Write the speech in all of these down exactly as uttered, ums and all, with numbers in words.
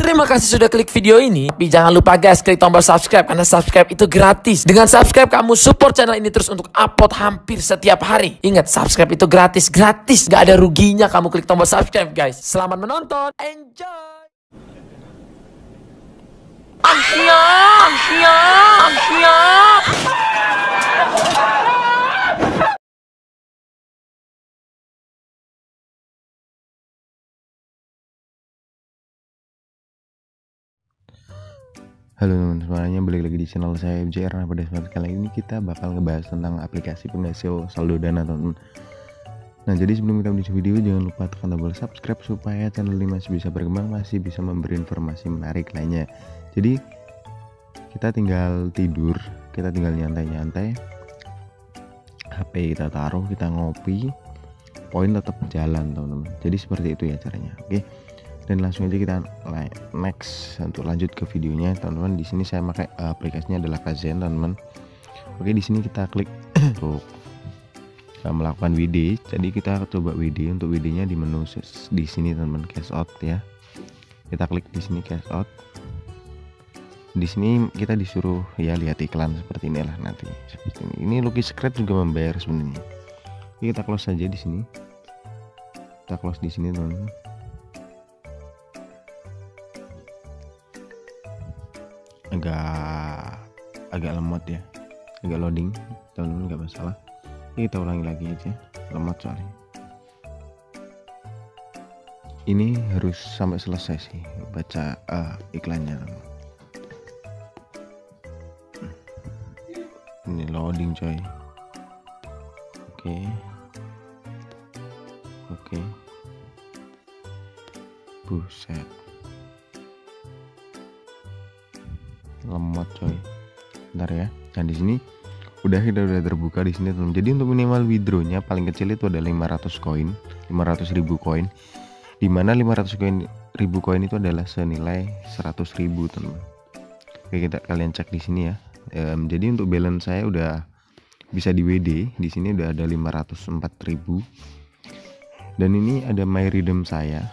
Terima kasih sudah klik video ini. Tapi jangan lupa guys, klik tombol subscribe karena subscribe itu gratis. Dengan subscribe kamu support channel ini terus untuk upload hampir setiap hari. Ingat, subscribe itu gratis, gratis. Gak ada ruginya kamu klik tombol subscribe guys. Selamat menonton, enjoy. Asia, Asia, Asia. Halo teman-teman semuanya, balik lagi di channel saya F J R. Nah, pada kesempatan kali ini kita bakal ngebahas tentang aplikasi penghasil saldo dana teman-teman. Nah, jadi sebelum kita lanjut video, jangan lupa tekan tombol subscribe supaya channel ini masih bisa berkembang, masih bisa memberi informasi menarik lainnya. Jadi kita tinggal tidur, kita tinggal nyantai-nyantai, H P kita taruh, kita ngopi, poin tetap jalan teman-teman. Jadi seperti itu ya caranya. Oke. Dan langsung aja kita next untuk lanjut ke videonya teman-teman. Di sini saya pakai uh, aplikasinya adalah Kazan teman-teman. Oke, di sini kita klik untuk uh, melakukan W D. Jadi kita coba W D. Untuk W D-nya di menu di sini teman-teman, cash out ya. Kita klik di sini cash out. Di sini kita disuruh ya lihat iklan seperti inilah nanti. Seperti ini. Ini Lucky Scratch juga membayar sebenarnya. Oke, kita close saja di sini. Kita close di sini teman-teman. agak agak lemot ya, agak loading teman-teman, nggak masalah. Ini kita ulangi lagi aja, lemot soalnya. Ini harus sampai selesai sih baca uh, iklannya. Ini loading coy. Oke, oke, buset, lemot coy. Bentar ya. Nah, di sini udah kita udah terbuka di sini teman. Jadi untuk minimal withdrawnya paling kecil itu ada lima ratus koin, lima ratus ribu koin. Di mana lima ratus koin ribu koin itu adalah senilai seratus ribu teman. Oke, kita kalian cek di sini ya. Um, jadi untuk balance saya udah bisa di W D. Di sini udah ada lima ratus empat ribu. Dan ini ada my redeem saya.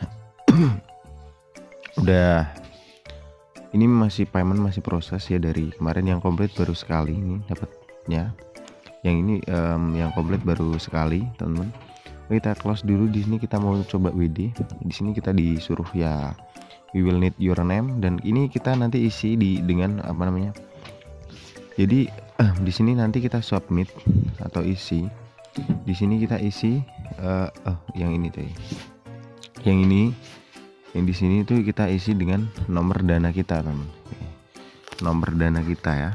Udah, ini masih payment, masih proses ya, dari kemarin yang komplit baru sekali ini dapatnya. Yang ini um, yang komplit baru sekali teman-teman. Kita close dulu. Di sini kita mau coba W D. Di sini kita disuruh ya we will need your name, dan ini kita nanti isi di dengan apa namanya. Jadi uh, di sini nanti kita submit atau isi. Di sini kita isi uh, oh yang ini tuh. Yang ini yang di sini tuh kita isi dengan nomor dana kita teman. Nomor dana kita ya.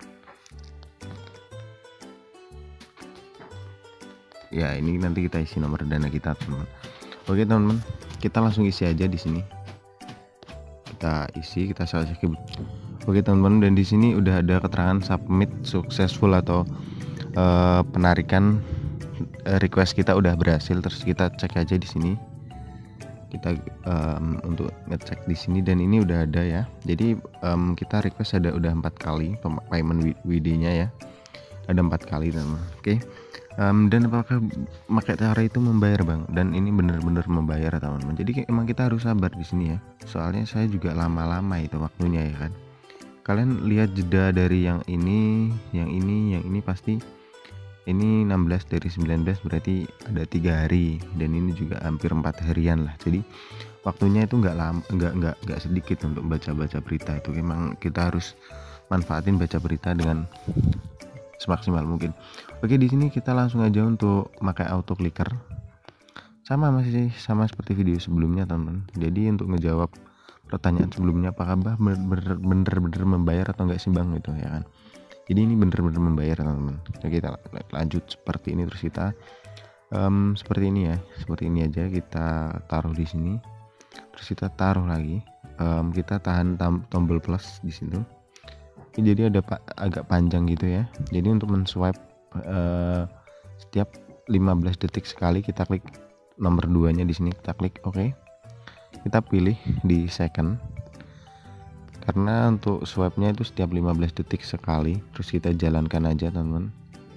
Ya, ini nanti kita isi nomor dana kita teman. Oke teman-teman, kita langsung isi aja di sini. Kita isi, kita selesai. Oke teman-teman, dan di sini udah ada keterangan submit successful atau uh, penarikan uh, request kita udah berhasil. Terus kita cek aja di sini. Kita um, untuk ngecek di sini, dan ini udah ada ya. Jadi um, kita request ada udah empat kali payment W D-nya ya. Ada empat kali teman. Oke. Um, dan apakah pakai cara itu membayar bang? Dan ini bener-bener membayar teman-teman. Jadi emang kita harus sabar di sini ya. Soalnya saya juga lama-lama itu waktunya ya kan. Kalian lihat jeda dari yang ini, yang ini, yang ini pasti. Ini enam belas dari sembilan belas berarti ada tiga hari, dan ini juga hampir empat harian lah. Jadi waktunya itu nggak lama, nggak nggak nggak sedikit untuk baca-baca berita itu. Memang kita harus manfaatin baca berita dengan semaksimal mungkin. Oke, di sini kita langsung aja untuk pakai auto clicker. Sama masih sama seperti video sebelumnya teman-teman. Jadi untuk ngejawab pertanyaan sebelumnya, apakah bener-bener membayar atau enggak sih bang gitu ya kan. Jadi ini bener-bener membayar teman-teman. Oke, kita lanjut seperti ini. Terus kita um, seperti ini ya, seperti ini aja kita taruh di sini. Terus kita taruh lagi. Um, kita tahan tombol plus di situ. Jadi ada pa agak panjang gitu ya. Jadi untuk men-swipe uh, setiap lima belas detik sekali kita klik nomor dua nya di sini. Kita klik oke. Okay. Kita pilih di second. Karena untuk swipe-nya itu setiap lima belas detik sekali. Terus kita jalankan aja teman-teman.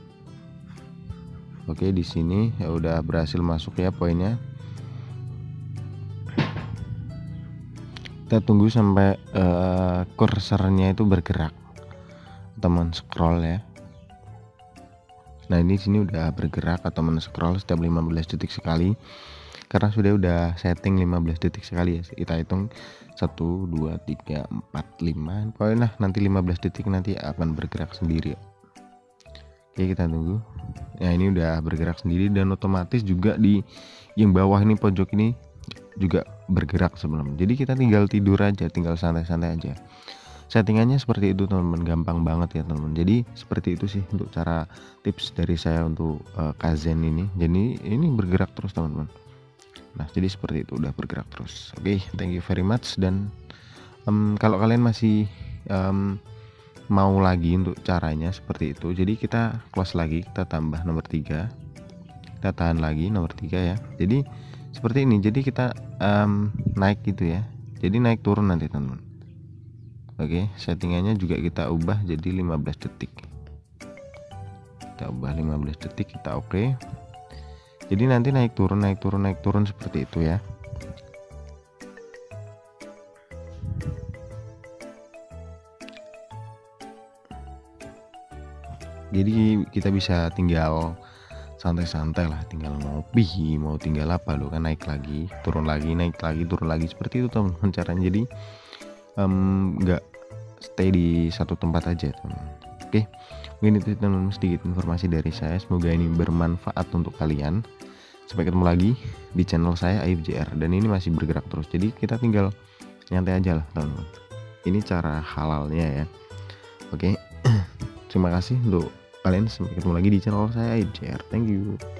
Oke, di sini ya udah berhasil masuk ya poinnya. kita tunggu sampai uh, kursornya itu bergerak, teman scroll ya. Nah ini sini udah bergerak atau men scroll setiap lima belas detik sekali, karena sudah udah setting lima belas detik sekali ya. Kita hitung satu dua tiga empat lima, pokoknya nah nanti lima belas detik nanti akan bergerak sendiri ya. Oke kita tunggu. Nah ini udah bergerak sendiri dan otomatis juga di yang bawah ini pojok ini juga bergerak sebelum. Jadi kita tinggal tidur aja, tinggal santai-santai aja. Settingannya seperti itu teman-teman, gampang banget ya teman-teman. Jadi seperti itu sih untuk cara tips dari saya untuk uh, Kaizen ini. Jadi ini bergerak terus teman-teman. Nah jadi seperti itu, udah bergerak terus. Oke, okay, thank you very much. Dan um, kalau kalian masih um, mau lagi untuk caranya seperti itu, jadi kita close lagi, kita tambah nomor tiga, kita tahan lagi nomor tiga ya. Jadi seperti ini, jadi kita um, naik gitu ya, jadi naik turun nanti teman-teman. Oke, settingannya juga kita ubah jadi lima belas detik, kita ubah lima belas detik, kita oke okay. Jadi nanti naik turun naik turun naik turun seperti itu ya. Jadi kita bisa tinggal santai-santai lah, tinggal ngopi, mau tinggal apa lo kan, naik lagi turun lagi naik lagi turun lagi, seperti itu teman-teman caranya. Jadi nggak um, stay di satu tempat aja teman. Oke, mungkin itu teman-teman sedikit informasi dari saya, semoga ini bermanfaat untuk kalian. Sampai ketemu lagi di channel saya A I F J R, dan ini masih bergerak terus, jadi kita tinggal nyantai aja lah teman-teman. Ini cara halalnya ya. Oke, terima kasih untuk kalian, sampai ketemu lagi di channel saya A I F J R. Thank you.